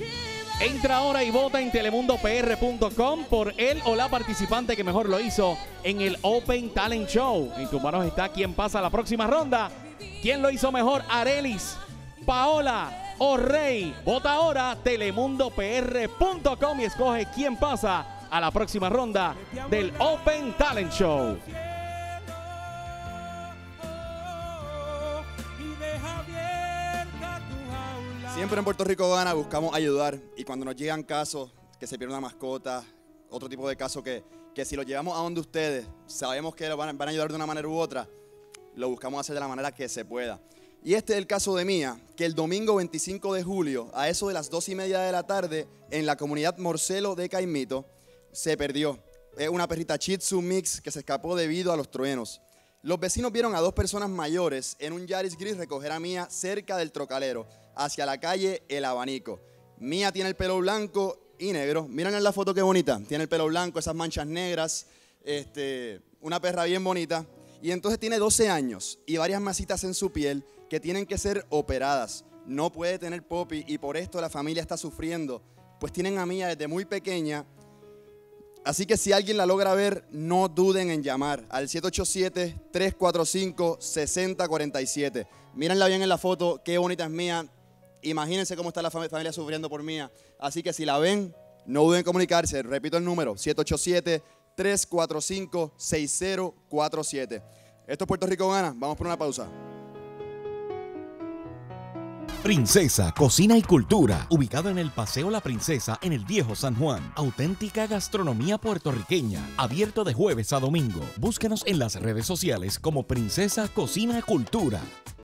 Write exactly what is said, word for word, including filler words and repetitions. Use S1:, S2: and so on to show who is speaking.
S1: Entra ahora y vota en telemundo p r punto com por él o la participante que mejor lo hizo en el Open Talent Show. En tus manos está quién pasa a la próxima ronda. ¿Quién lo hizo mejor? Arelis, Paola o Rey. Vota ahora telemundo p r punto com y escoge quién pasa a la próxima ronda del Open Talent Show.
S2: Siempre en Puerto Rico Gana buscamos ayudar, y cuando nos llegan casos que se pierde una mascota, otro tipo de casos que, que si lo llevamos a donde ustedes sabemos que van, van a ayudar de una manera u otra, lo buscamos hacer de la manera que se pueda. Y este es el caso de Mía, que el domingo veinticinco de julio, a eso de las dos y media de la tarde, en la comunidad Morcelo de Caimito, se perdió. Es una perrita Shih Tzu Mix que se escapó debido a los truenos. Los vecinos vieron a dos personas mayores en un Yaris gris recoger a Mía cerca del Trocalero, hacia la calle El Abanico. Mía tiene el pelo blanco y negro. Miren en la foto qué bonita. Tiene el pelo blanco, esas manchas negras, este, una perra bien bonita. Y entonces tiene doce años y varias masitas en su piel que tienen que ser operadas. No puede tener popi y por esto la familia está sufriendo. Pues tienen a Mía desde muy pequeña. Así que si alguien la logra ver, no duden en llamar al siete ocho siete, tres cuatro cinco, seis cero cuatro siete. Mírenla bien en la foto, qué bonita es Mía. Imagínense cómo está la familia sufriendo por Mía. Así que si la ven, no duden en comunicarse. Repito el número, siete ocho siete, tres cuatro cinco, seis cero cuatro siete. Esto es Puerto Rico Gana. Vamos por una pausa.
S3: Princesa Cocina y Cultura, ubicado en el Paseo La Princesa en el Viejo San Juan. Auténtica gastronomía puertorriqueña, abierto de jueves a domingo. Búscanos en las redes sociales como Princesa Cocina y Cultura.